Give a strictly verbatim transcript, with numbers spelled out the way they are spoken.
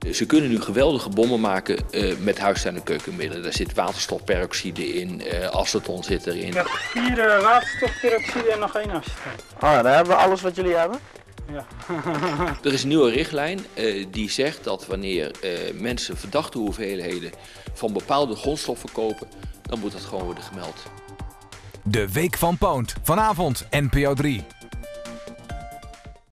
Ze kunnen nu geweldige bommen maken uh, met huistuin- en keukenmiddelen. Daar zit waterstofperoxide in, uh, aceton zit erin. Ik heb vier uh, waterstofperoxide en nog één aceton. Ah, dan hebben we alles wat jullie hebben? Ja. Er is een nieuwe richtlijn uh, die zegt dat wanneer uh, mensen verdachte hoeveelheden van bepaalde grondstoffen kopen, dan moet dat gewoon worden gemeld. De Week van Poont, vanavond N P O drie.